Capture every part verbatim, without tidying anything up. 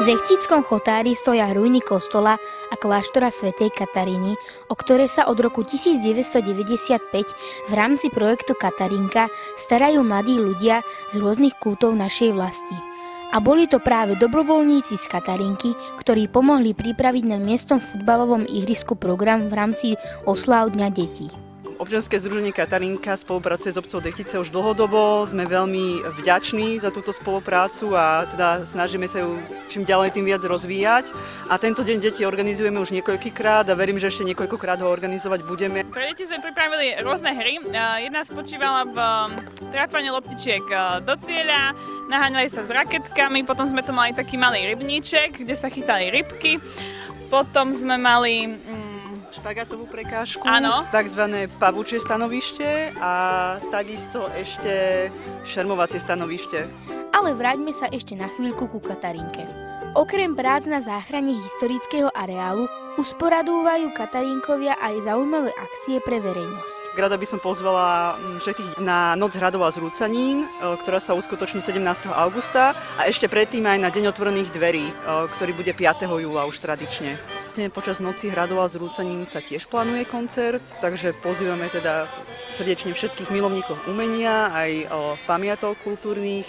V Zechtíckom chotári stoja ruiny kostola a kláštora svätej Kataríny, o ktoré sa od roku tisícdeväťstodeväťdesiatpäť v rámci projektu Katarínka starajú mladí ľudia z rôznych kútov našej vlasti. A boli to práve dobrovoľníci z Katarínky, ktorí pomohli pripraviť na miestnom futbalovom ihrisku program v rámci osláv Dňa detí. Občianske združenie Katarínka spolupracuje s obcov Dechtice už dlhodobo. Sme veľmi vďační za túto spoluprácu a teda snažíme sa ju čím ďalej tým viac rozvíjať. A tento deň detí organizujeme už niekoľkýkrát a verím, že ešte niekoľkokrát ho organizovať budeme. Pre deti sme pripravili rôzne hry. Jedna spočívala v trápanie loptičiek do cieľa, naháňali sa s raketkami, potom sme tu mali taký malý rybníček, kde sa chytali rybky. Potom sme mali špagatovú prekážku, áno, takzvané pavučie stanovište a takisto ešte šermovacie stanovište. Ale vráťme sa ešte na chvíľku ku Katarínke. Okrem prác na záchrane historického areálu usporadúvajú Katarínkovia aj zaujímavé akcie pre verejnosť. Rada by som pozvala všetkých na Noc hradov a zrúcanín, ktorá sa uskutoční sedemnásteho augusta a ešte predtým aj na Deň otvorených dverí, ktorý bude piateho júla už tradične. Počas Noci hradov a zrúcanín sa tiež plánuje koncert, takže pozývame teda srdečne všetkých milovníkov umenia, aj pamiatok kultúrnych.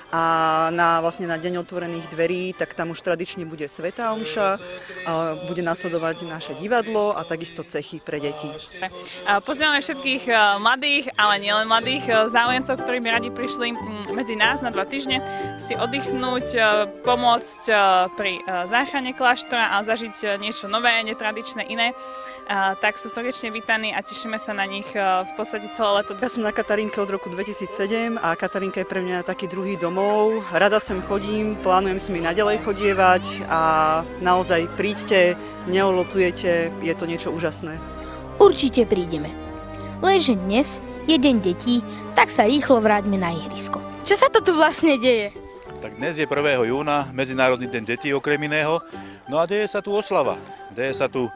A na, vlastne na Deň otvorených dverí, tak tam už tradične bude svätá omša, bude nasledovať naše divadlo a takisto cechy pre deti. Pozývame všetkých mladých, ale nielen mladých záujemcov, ktorí by radi prišli medzi nás na dva týždne si oddychnúť, pomôcť pri záchrane kláštora a zažiť niečo nové, netradičné, iné. Tak sú srdečne vítaní a tešíme sa na nich v podstate celé leto. Ja som na Katarínke od roku dvetisícsedem a Katarínka je pre mňa taký druhý domov. Rada sem chodím, plánujem si mi naďalej chodievať a naozaj príďte, neolotujete, je to niečo úžasné. Určite prídeme. Lenže dnes je deň detí, tak sa rýchlo vráťme na ihrisko. Čo sa to tu vlastne deje? Tak dnes je prvého júna, Medzinárodný deň detí okrem iného, no a deje sa tu oslava. Deje sa tu e,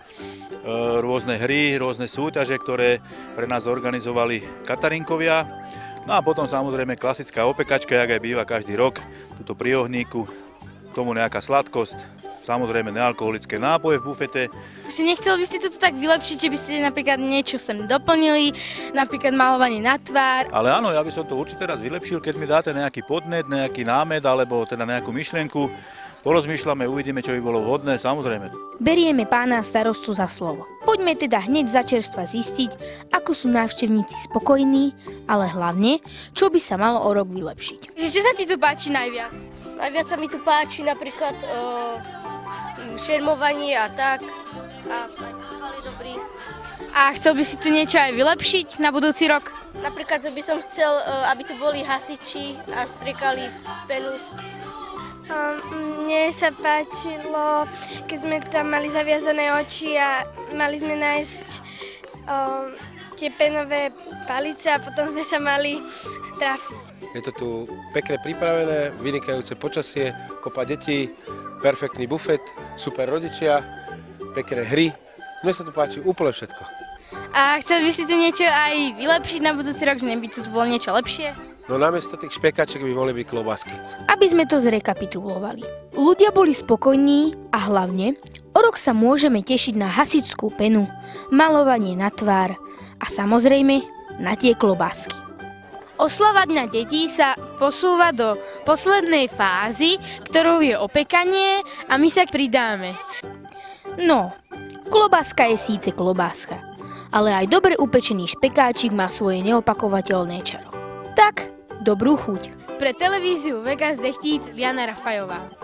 rôzne hry, rôzne súťaže, ktoré pre nás organizovali Katarínkovia. No a potom samozrejme klasická opekačka, jak aj býva každý rok, tuto pri ohníku, k tomu nejaká sladkosť, samozrejme nealkoholické nápoje v bufete. Nechcel by ste to tak vylepšiť, že by ste napríklad niečo sem doplnili, napríklad malovanie na tvár? Ale áno, ja by som to určite raz vylepšil, keď mi dáte nejaký podnet, nejaký námed alebo teda nejakú myšlienku. Porozmýšľame, uvidíme, čo by bolo vhodné, samozrejme. Berieme pána starostu za slovo. Poďme teda hneď za čerstva zistiť, ako sú návštevníci spokojní, ale hlavne, čo by sa malo o rok vylepšiť. Čo sa ti tu páči najviac? Najviac sa mi tu páči napríklad o, šermovanie a tak. A festival je dobrý. A chcel by si tu niečo aj vylepšiť na budúci rok? Napríklad by som chcel, aby tu boli hasiči a striekali penu. Um, mne sa páčilo, keď sme tam mali zaviazané oči a mali sme nájsť um, tie penové palice a potom sme sa mali trafiť. Je to tu pekne pripravené, vynikajúce počasie, kopa detí, perfektný bufet, super rodičia, pekné hry. Mne sa tu páči úplne všetko. A chcel by si tu niečo aj vylepšiť na budúci rok, že by tu bolo niečo lepšie? No namiesto tých špekačiek by mohli byť klobásky. Aby sme to zrekapitulovali. Ľudia boli spokojní a hlavne o rok sa môžeme tešiť na hasičskú penu, malovanie na tvár a samozrejme na tie klobásky. Oslava Dňa detí sa posúva do poslednej fázy, ktorou je opekanie a my sa pridáme. No, klobáska je síce klobáska, ale aj dobre upečený špekáčik má svoje neopakovateľné čaro. Tak, dobrú chuť. Pre televíziu Vega z Dechtíc Liana Rafajová.